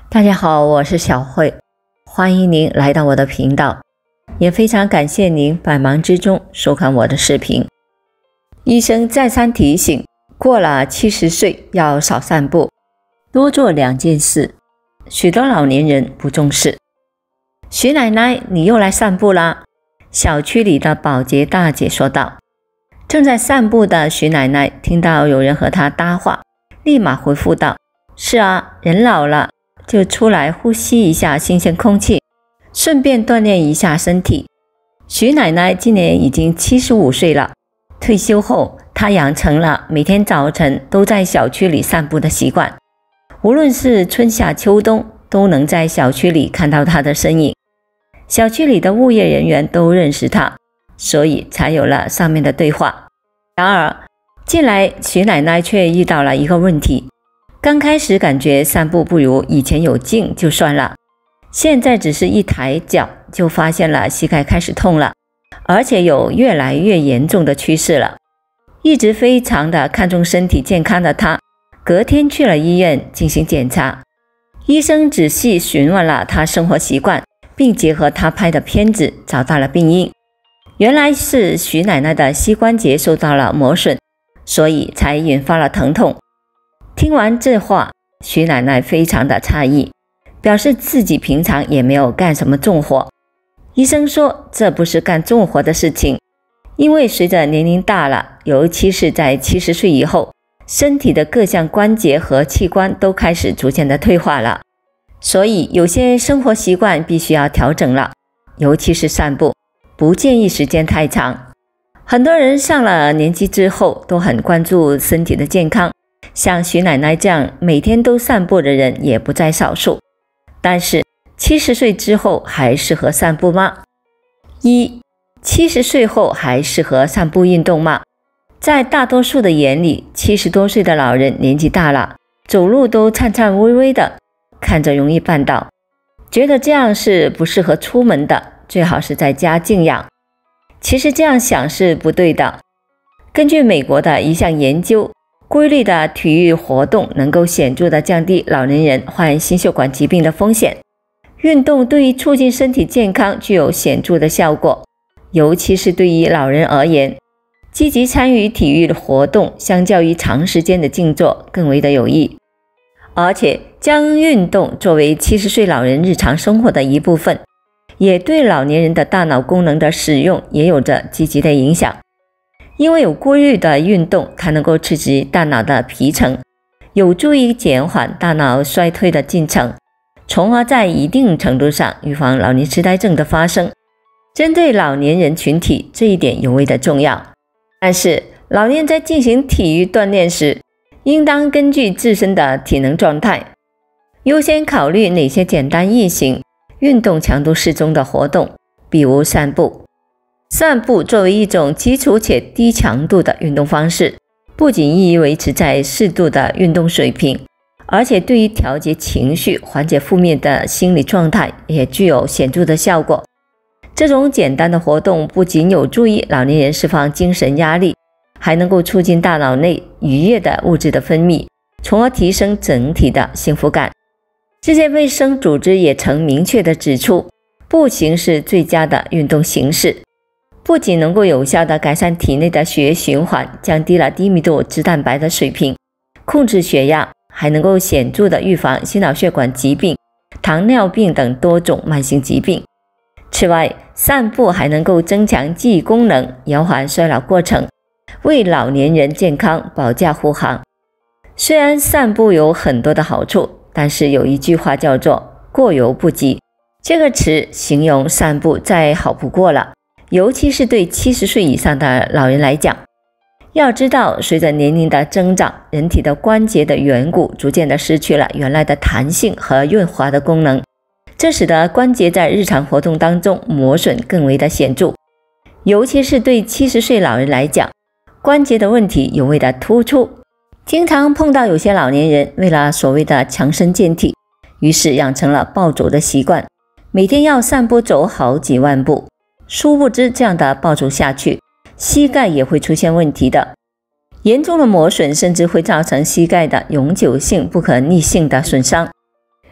大家好，我是小慧，欢迎您来到我的频道，也非常感谢您百忙之中收看我的视频。医生再三提醒，过了70岁要少散步，多做2件事，许多老年人不重视。徐奶奶，你又来散步啦？小区里的保洁大姐说道。正在散步的徐奶奶听到有人和她搭话，立马回复道：是啊，人老了就出来呼吸一下新鲜空气，顺便锻炼一下身体。徐奶奶今年已经75岁了，退休后她养成了每天早晨都在小区里散步的习惯，无论是春夏秋冬都能在小区里看到她的身影。小区里的物业人员都认识她，所以才有了上面的对话。然而近来徐奶奶却遇到了一个问题，刚开始感觉散步不如以前有劲就算了，现在只是一抬脚就发现了膝盖开始痛了，而且有越来越严重的趋势了。一直非常的看重身体健康的她，隔天去了医院进行检查。医生仔细询问了她生活习惯，并结合她拍的片子找到了病因。原来是徐奶奶的膝关节受到了磨损，所以才引发了疼痛。听完这话，徐奶奶非常的诧异，表示自己平常也没有干什么重活。医生说这不是干重活的事情，因为随着年龄大了，尤其是在70岁以后，身体的各项关节和器官都开始逐渐的退化了，所以有些生活习惯必须要调整了，尤其是散步，不建议时间太长。很多人上了年纪之后都很关注身体的健康，像徐奶奶这样每天都散步的人也不在少数。但是70岁之后还适合散步吗？70岁后还适合散步运动吗？在大多数的眼里，70多岁的老人年纪大了，走路都颤颤巍巍的，看着容易绊倒，觉得这样是不适合出门的，最好是在家静养。其实这样想是不对的。根据美国的一项研究，规律的体育活动能够显著地降低老年人患心血管疾病的风险。运动对于促进身体健康具有显著的效果，尤其是对于老人而言，积极参与体育的活动相较于长时间的静坐更为的有益。而且将运动作为70岁老人日常生活的一部分，也对老年人的大脑功能的使用也有着积极的影响。因为有规律的运动，它能够刺激大脑的皮层，有助于减缓大脑衰退的进程，从而在一定程度上预防老年痴呆症的发生。针对老年人群体，这一点尤为的重要。但是老年人在进行体育锻炼时，应当根据自身的体能状态，优先考虑哪些简单易行、运动强度适中的活动，比如散步。散步作为一种基础且低强度的运动方式，不仅易于维持在适度的运动水平，而且对于调节情绪、缓解负面的心理状态也具有显著的效果。这种简单的活动不仅有助于老年人释放精神压力，还能够促进大脑内愉悦的物质的分泌，从而提升整体的幸福感。世界卫生组织也曾明确地指出，步行是最佳的运动形式，不仅能够有效地改善体内的血液循环，降低了低密度脂蛋白的水平，控制血压，还能够显著地预防心脑血管疾病、糖尿病等多种慢性疾病。此外，散步还能够增强记忆功能，延缓衰老过程，为老年人健康保驾护航。虽然散步有很多的好处，但是有一句话叫做过犹不及，这个词形容散步再好不过了，尤其是对70岁以上的老人来讲。要知道，随着年龄的增长，人体的关节的圆骨逐渐的失去了原来的弹性和润滑的功能，这使得关节在日常活动当中磨损更为的显著。尤其是对70岁老人来讲，关节的问题尤为的突出。经常碰到有些老年人为了所谓的强身健体，于是养成了暴走的习惯，每天要散步走好几万步，殊不知这样的暴走下去，膝盖也会出现问题的。严重的磨损甚至会造成膝盖的永久性不可逆性的损伤。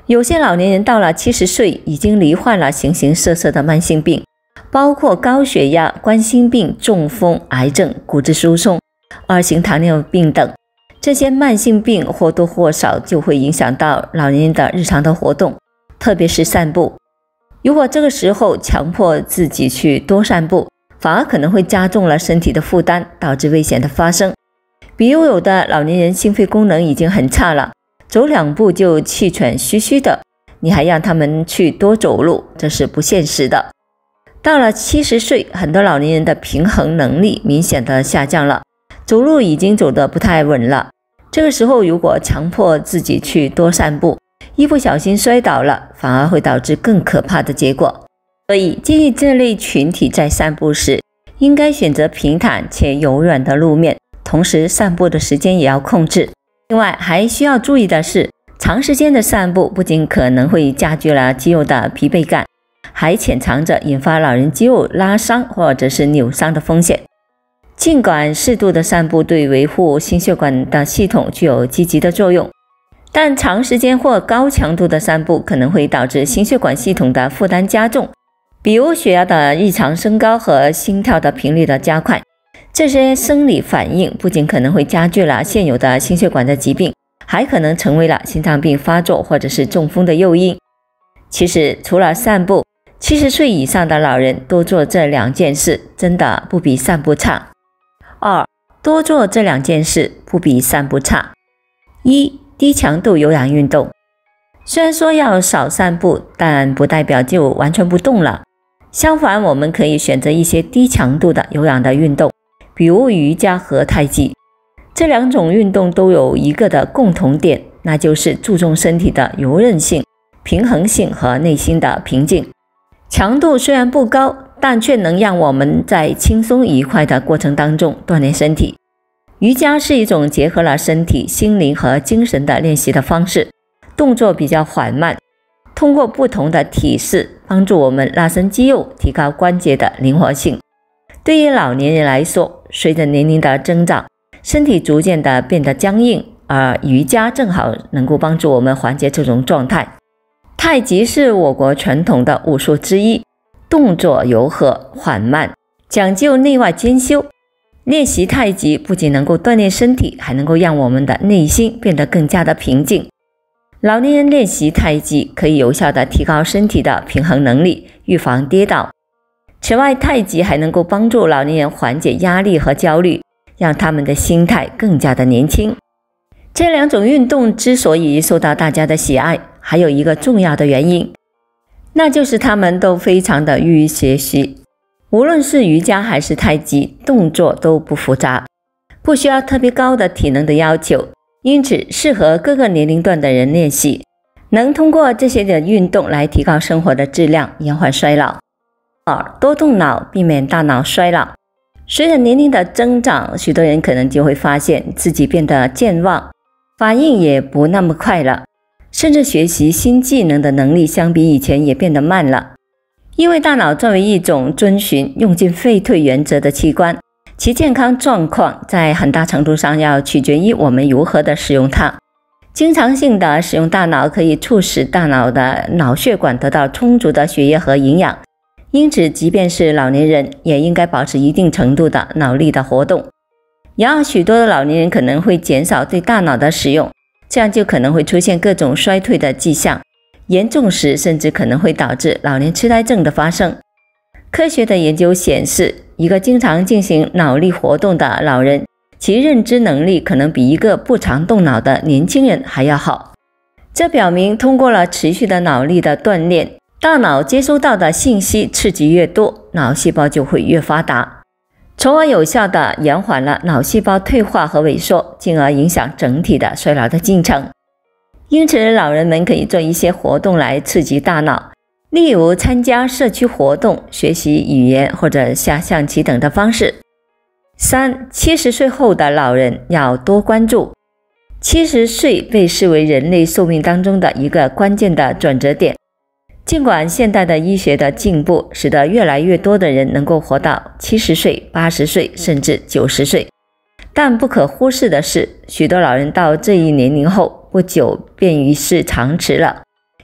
有些老年人到了70岁，已经罹患了形形色色的慢性病，包括高血压、冠心病、中风、癌症、骨质疏松、2型糖尿病等。这些慢性病或多或少就会影响到老年人的日常的活动，特别是散步。如果这个时候强迫自己去多散步，反而可能会加重了身体的负担，导致危险的发生。比如有的老年人心肺功能已经很差了，走2步就气喘吁吁的，你还让他们去多走路，这是不现实的。到了70岁，很多老年人的平衡能力明显的下降了，走路已经走得不太稳了。这个时候如果强迫自己去多散步，一不小心摔倒了，反而会导致更可怕的结果。所以建议这类群体在散步时，应该选择平坦且柔软的路面，同时散步的时间也要控制。另外还需要注意的是，长时间的散步不仅可能会加剧了肌肉的疲惫感，还潜藏着引发老人肌肉拉伤或者是扭伤的风险。尽管适度的散步对维护心血管的系统具有积极的作用，但长时间或高强度的散步可能会导致心血管系统的负担加重，比如血压的异常升高和心跳的频率的加快。这些生理反应不仅可能会加剧了现有的心血管的疾病，还可能成为了心脏病发作或者是中风的诱因。其实除了散步，70岁以上的老人多做这2件事，真的不比散步差。2. 多做这2件事不比散步差。1. 低强度有氧运动。虽然说要少散步，但不代表就完全不动了。相反，我们可以选择一些低强度的有氧的运动，比如瑜伽和太极。这2种运动都有一个的共同点，那就是注重身体的柔韧性、平衡性和内心的平静。强度虽然不高，但却能让我们在轻松愉快的过程当中锻炼身体。瑜伽是一种结合了身体、心灵和精神的练习的方式，动作比较缓慢，通过不同的体式帮助我们拉伸肌肉，提高关节的灵活性。对于老年人来说，随着年龄的增长，身体逐渐的变得僵硬，而瑜伽正好能够帮助我们缓解这种状态。太极是我国传统的武术之一，动作柔和缓慢，讲究内外兼修。练习太极不仅能够锻炼身体，还能够让我们的内心变得更加的平静。老年人练习太极可以有效的提高身体的平衡能力，预防跌倒。此外，太极还能够帮助老年人缓解压力和焦虑，让他们的心态更加的年轻。这2种运动之所以受到大家的喜爱，还有一个重要的原因，那就是他们都非常的易于学习。无论是瑜伽还是太极，动作都不复杂，不需要特别高的体能的要求，因此适合各个年龄段的人练习，能通过这些的运动来提高生活的质量，延缓衰老。2. 多动脑，避免大脑衰老。随着年龄的增长，许多人可能就会发现自己变得健忘，反应也不那么快了，甚至学习新技能的能力相比以前也变得慢了。因为大脑作为一种遵循用进废退原则的器官，其健康状况在很大程度上要取决于我们如何的使用它。经常性的使用大脑可以促使大脑的脑血管得到充足的血液和营养，因此即便是老年人也应该保持一定程度的脑力的活动。然而许多的老年人可能会减少对大脑的使用，这样就可能会出现各种衰退的迹象，严重时甚至可能会导致老年痴呆症的发生。科学的研究显示，一个经常进行脑力活动的老人，其认知能力可能比一个不常动脑的年轻人还要好。这表明通过了持续的脑力的锻炼，大脑接收到的信息刺激越多，脑细胞就会越发达，从而有效地延缓了脑细胞退化和萎缩，进而影响整体的衰老的进程。因此，老人们可以做一些活动来刺激大脑，例如参加社区活动、学习语言或者下象棋等的方式。3. 70岁后的老人要多关注。70岁被视为人类寿命当中的一个关键的转折点。尽管现代的医学的进步使得越来越多的人能够活到70岁、80岁甚至90岁，但不可忽视的是，许多老人到这一年龄后不久便于世长辞了，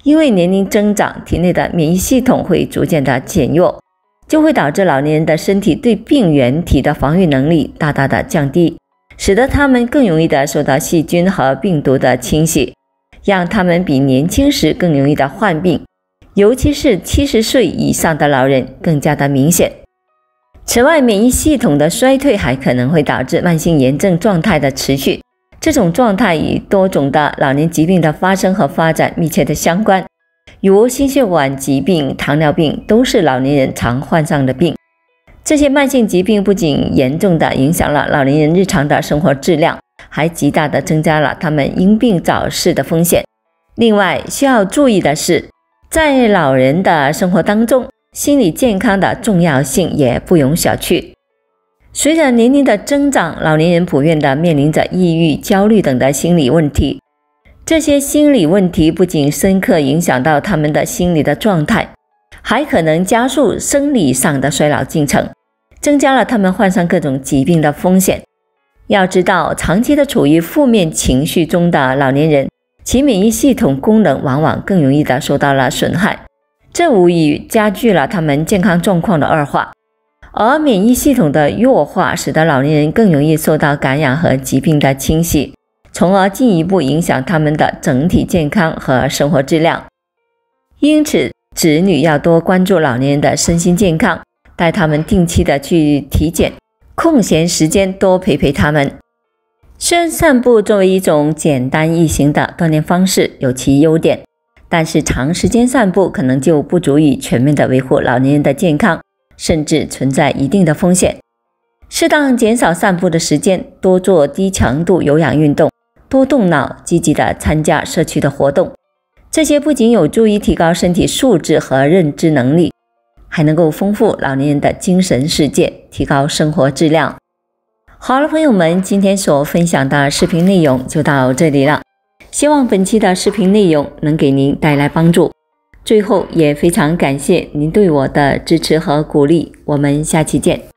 因为年龄增长，体内的免疫系统会逐渐的减弱，就会导致老年人的身体对病原体的防御能力大大的降低，使得他们更容易的受到细菌和病毒的侵袭，让他们比年轻时更容易的患病，尤其是70岁以上的老人更加的明显。此外，免疫系统的衰退还可能会导致慢性炎症状态的持续，这种状态与多种的老年疾病的发生和发展密切的相关，如心血管疾病、糖尿病都是老年人常患上的病。这些慢性疾病不仅严重地影响了老年人日常的生活质量，还极大地增加了他们因病早逝的风险。另外，需要注意的是，在老人的生活当中，心理健康的重要性也不容小觑。随着年龄的增长，老年人普遍地面临着抑郁、焦虑等的心理问题。这些心理问题不仅深刻影响到他们的心理的状态，还可能加速生理上的衰老进程，增加了他们患上各种疾病的风险。要知道，长期的处于负面情绪中的老年人，其免疫系统功能往往更容易的受到了损害，这无疑加剧了他们健康状况的恶化。而免疫系统的弱化使得老年人更容易受到感染和疾病的侵袭，从而进一步影响他们的整体健康和生活质量。因此，子女要多关注老年人的身心健康，带他们定期的去体检，空闲时间多陪陪他们。虽然散步作为一种简单易行的锻炼方式有其优点，但是长时间散步可能就不足以全面的维护老年人的健康，甚至存在一定的风险。适当减少散步的时间，多做低强度有氧运动，多动脑，积极的参加社区的活动，这些不仅有助于提高身体素质和认知能力，还能够丰富老年人的精神世界，提高生活质量。好了，朋友们，今天所分享的视频内容就到这里了，希望本期的视频内容能给您带来帮助。最后也非常感谢您对我的支持和鼓励，我们下期见。